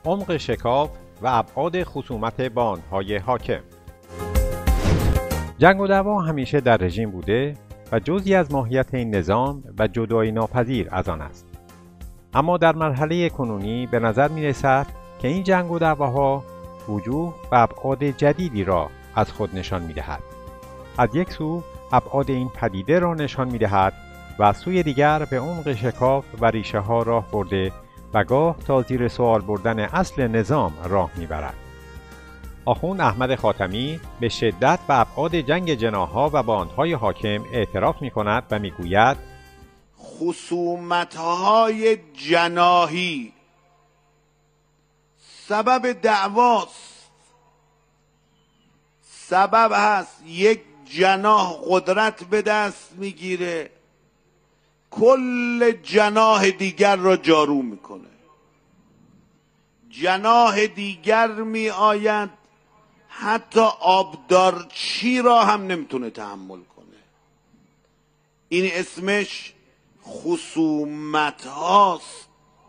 عمق شکاف و ابعاد خصومت باندهای حاکم. جنگ و دعوا همیشه در رژیم بوده و جزئی از ماهیت این نظام و جدایی ناپذیر از آن است. اما در مرحله کنونی به نظر می رسد که این جنگ و دعواها وجوه و ابعاد جدیدی را از خود نشان می دهد. از یک سو ابعاد این پدیده را نشان می دهد و از سوی دیگر به عمق شکاف و ریشه ها راه برده و گاه تا زیر سوال بردن اصل نظام راه می برد. آخوند احمد خاتمی به شدت و ابعاد جنگ جناح‌ها و باندهای حاکم اعتراف می کند و می گوید خصومت‌های جناحی سبب دعواست، سبب هست یک جناح قدرت به دست میگیره، کل جناح دیگر را جارو میکنه، جناح دیگر می آید حتی آبدارچی را هم نمیتونه تحمل کنه. این اسمش خصومت هاست.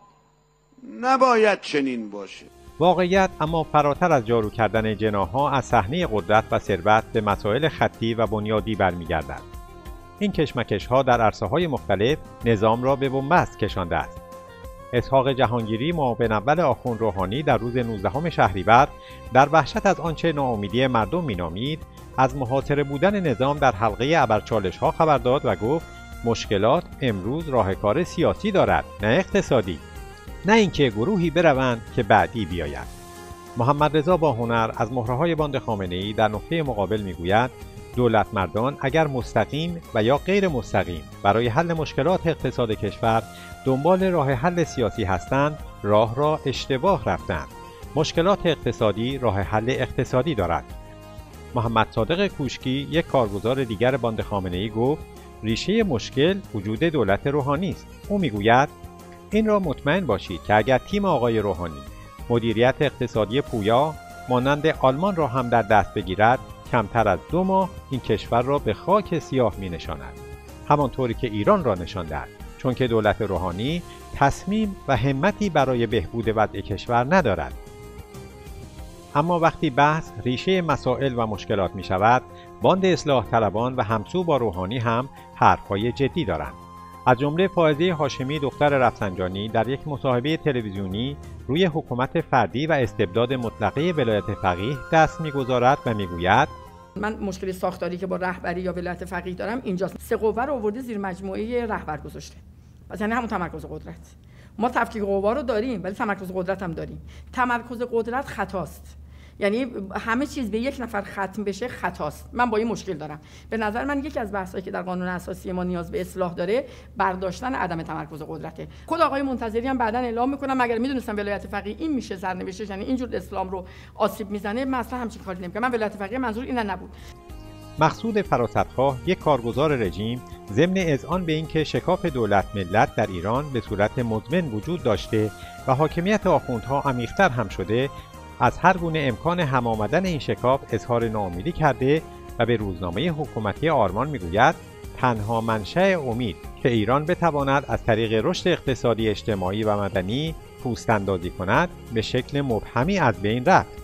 نباید چنین باشه. واقعیت اما فراتر از جارو کردن جناح‌ها از صحنه قدرت و ثروت به مسائل خطی و بنیادی برمیگردد. این کشمکش‌ها در عرصه‌های مختلف نظام را به بنبست کشانده است. اسحاق جهانگیری معاون اول آخوند روحانی در روز 19 شهریور در وحشت از آنچه ناامیدی مردم مینامید از محاصره بودن نظام در حلقه ابرچالش‌ها خبر داد و گفت مشکلات امروز راهکار سیاسی دارد نه اقتصادی، نه اینکه گروهی بروند که بعدی بیاید. محمد رضا باهنر از مهره‌های باند خامنه‌ای در نقطه مقابل میگوید دولتمردان اگر مستقیم و یا غیر مستقیم برای حل مشکلات اقتصاد کشور دنبال راه حل سیاسی هستند راه را اشتباه رفتند. مشکلات اقتصادی راه حل اقتصادی دارد. محمد صادق کوشکی یک کارگزار دیگر باند خامنه‌ای گفت ریشه مشکل وجود دولت روحانی است. او میگوید این را مطمئن باشید که اگر تیم آقای روحانی مدیریت اقتصادی پویا مانند آلمان را هم در دست بگیرد کمتر از 2 ماه این کشور را به خاک سیاه می نشاند، همانطوری که ایران را نشانده است، چون که دولت روحانی تصمیم و همتی برای بهبود وضع کشور ندارد. اما وقتی بحث ریشه مسائل و مشکلات می شود، باند اصلاح طلبان و همسو با روحانی هم حرفهای جدی دارند. از جمله فائزه هاشمی دختر رفسنجانی در یک مصاحبه تلویزیونی روی حکومت فردی و استبداد مطلقه ولایت فقیه دست می‌گذارد و می‌گوید من مشکل ساختاری که با رهبری یا ولایت فقیه دارم اینجاست. 3 قوه رو آورده زیر مجموعه رهبر گذاشته. پس یعنی همون تمرکز قدرت. ما تفکیک قوا رو داریم ولی تمرکز قدرت هم داریم. تمرکز قدرت خطاست. یعنی همه چیز به یک نفر ختم بشه خطاست. من با این مشکل دارم. به نظر من یکی از بحثایی که در قانون اساسی ما نیاز به اصلاح داره برداشتن عدم تمرکز قدرته. خود آقای منتظری هم بعداً اعلام میکنم اگر میدونستم ولایت فقیه این میشه سرنوشتش، یعنی اینجور اسلام رو آسیب میزنه، مثلا همچین کاری نمیکنم. من ولایت فقیه منظور این نبود. مقصود فراستخواه یک کارگزار رژیم ضمن اذعان به اینکه شکاف دولت ملت در ایران به صورت مزمن وجود داشته و حاکمیت آخوندها عمیق‌تر هم شده، از هر گونه امکان هم آمدن این شکاف اظهار ناامیدی کرده و به روزنامه حکومتی آرمان میگوید تنها منشأ امید که ایران بتواند از طریق رشد اقتصادی اجتماعی و مدنی پوست اندازی کند به شکل مبهمی از بین رفت.